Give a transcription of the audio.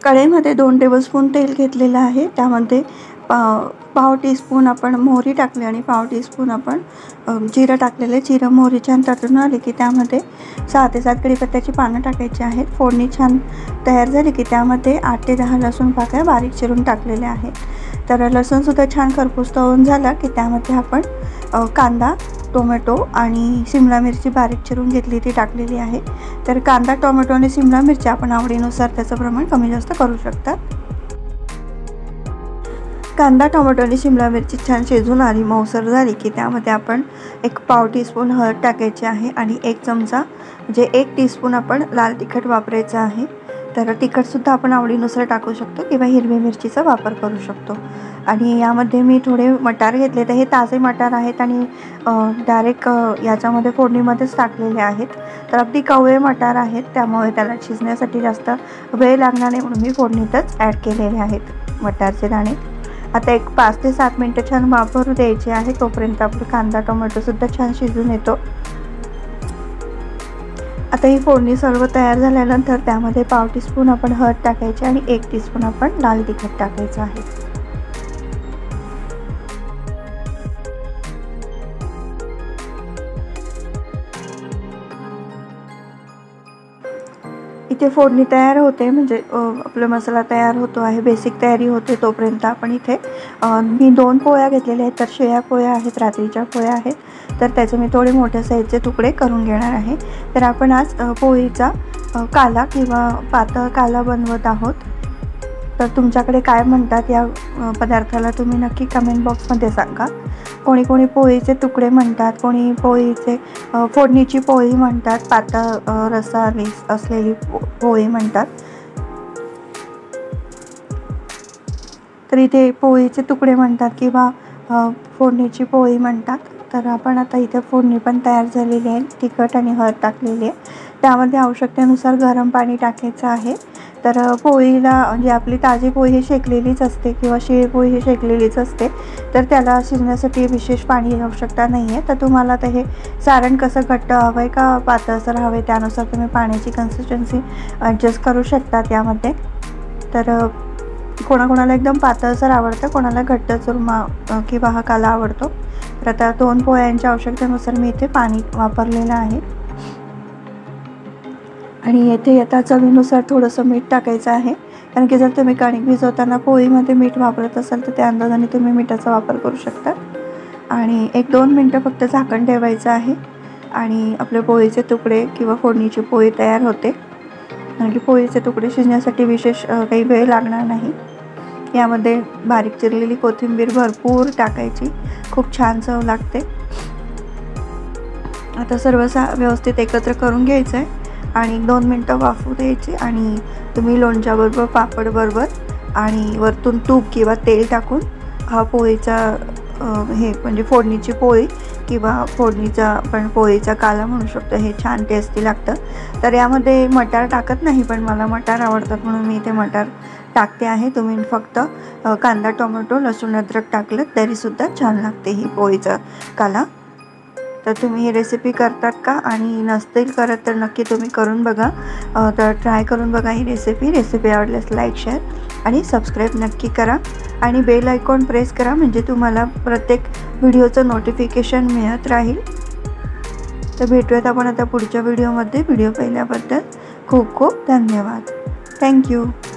कढईमध्ये 2 टेबलस्पून तेल घेतलेलं आहे। त्यामध्ये पाव टीस्पून आपण मोहरी टाकली आणि पाव टीस्पून आपण जिरं टाकलेले। जिरं मोहरी छान तळून आली की त्यामध्ये 6 ते 7 कढीपत्त्याची पानं टाकायची आहेत। फोडणी छान तयार झाली की त्यामध्ये 8 ते 10 लसूण पाकळ्या बारीक चिरून टाकलेल्या आहेत। तर लसूण सुद्धा छान खरपूस तळून झाला की त्यामध्ये आपण कांदा, टोमॅटो आणि शिमला मिरची बारीक चिरून घेतली ती टाकलेली आहे। तर कांदा, टोमॅटो आणि शिमला मिरची आपण आवडीनुसार त्याचं प्रमाण कमी जास्त करू शकता। कांदा, टोमॅटो आणि शिमला मिरची छान शिजून आली, मऊसर झाली की त्यामध्ये आपण 1 पाव टीस्पून हळद टाकायची आहे आणि 1 चमचा म्हणजे 1 टीस्पून आपण लाल तिखट वापरायचं आहे। तर तिखटसुद्धा आपण आवडीनुसार टाकू शकतो किंवा हिरवी मिरचीचा वापर करू शकतो। आणि यामध्ये मी थोडे मटार घेतले, तर हे ताजे मटार आहेत आणि डायरेक्ट याच्यामध्ये फोडणीमध्येच टाकलेले आहेत। तर अगदी कवळे मटार आहेत, त्यामुळे त्याला शिजण्यासाठी जास्त वेळ लागणार नाही म्हणून मी फोडणीतच ॲड केलेले आहेत मटारचे दाणे। आता एक 5 ते 7 मिनिटं छान वाफरू द्यायचे आहे, तोपर्यंत आपला कांदा टोमॅटोसुद्धा छान शिजून येतो। आता ही फोडणी सर्व तयार झाल्यानंतर त्यामध्ये पाव टीस्पून आपण हळद टाकायची आणि 1 टीस्पून आपण लाल तिखट टाकायचं आहे। इथे फोडणी तयार होते, म्हणजे आपला मसाला तयार होतो आहे, बेसिक तयारी होते तोपर्यंत आपण इथे मी 2 पोळ्या घेतलेल्या आहेत। तर शिळ्या पोळ्या आहेत, रात्रीच्या पोळ्या आहेत, तर त्याचे मी थोडे मोठ्या साईजचे तुकडे करून घेणार आहे। तर आपण आज पोळीचा काला किंवा पातळ काला बनवत आहोत। तर तुमच्याकडे काय म्हणतात या पदार्थाला तुम्ही नक्की कमेंट बॉक्समध्ये सांगा। कोणी कोणी पोळीचे तुकडे म्हणतात, कोणी पोळीचे फोडणीची पोळी म्हणतात, पातळ रस्सा असलेली पोळी म्हणतात। तर इथे पोळीचे तुकडे म्हणतात किंवा फोडणीची पोळी म्हणतात। तर आपण आता इथे फोडणी पण तयार झालेली आहे, तिखट आणि हळद टाकलेली आहे। त्यामध्ये आवश्यकतेनुसार गरम पाणी टाकायचं आहे। तर पोळीला म्हणजे आपली ताजी पोळी ही शेकलेलीच असते किंवा शिळी पोळी ही शेकलेलीच असते, तर त्याला शिजण्यासाठी विशेष पाणी आवश्यकता नाही आहे। तर तुम्हाला तर हे सारण कसं घट्ट हवं आहे का पातळसर हवं आहे त्यानुसार तुम्ही पाण्याची कन्सिस्टन्सी ॲडजस्ट करू शकता यामध्ये। तर कोणाकोणाला एकदम पातळसर आवडतं, कोणाला घट्ट चुरमा किंवा हा काला आवडतो। तर आता 2 पोळ्यांच्या आवश्यकतेनुसार मी इथे पाणी वापरलेलं आहे आणि येथे आता चवीनुसार थोडंसं मीठ टाकायचं आहे, कारण की जर तुम्ही कणिक भिजवताना पोळीमध्ये मीठ वापरत असाल तर त्या अंदाजाने तुम्ही मिठाचा वापर करू शकता। आणि 1-2 मिनटं फक्त झाकण ठेवायचं आहे आणि आपले पोळीचे तुकडे किंवा फोडणीची पोळी तयार होते। कारण की पोळीचे तुकडे शिजण्यासाठी विशेष काही वेळ लागणार नाही। यामध्ये बारीक चिरलेली कोथिंबीर भरपूर टाकायची, खूप छान चव लागते। आता सर्व व्यवस्थित एकत्र करून घ्यायचं आहे आणि 2 मिनटं वाफू द्यायची आणि तुम्ही लोणच्याबरोबर, पापडबरोबर आणि वरतून तूप किंवा तेल टाकून हा पोळीचा हे म्हणजे फोडणीची पोळी किंवा फोडणीचा आपण पोळीचा काला म्हणू शकतो, हे छान टेस्टी लागतं। तर यामध्ये मटार टाकत नाही, पण मला मटार आवडतात म्हणून मी इथे मटार टाकते आहे। तुम्ही फक्त कांदा, टोमॅटो, लसूण, अद्रक टाकलं तरीसुद्धा छान लागते ही पोळीचा काला। तर तुम्ही ही रेसिपी करतात का आणि नसतील करत तर नक्की तुम्ही करून बघा। तर ट्राय करून बघा ही रेसिपी आवडल्यास लाईक, शेअर आणि सबस्क्राईब नक्की करा आणि बेल आयकॉन प्रेस करा, म्हणजे तुम्हाला प्रत्येक व्हिडिओचं नोटिफिकेशन मिळत राहील। तर भेटूयात आपण आता पुढच्या व्हिडिओमध्ये। व्हिडिओ पाहिल्याबद्दल खूप खूप धन्यवाद। थँक्यू।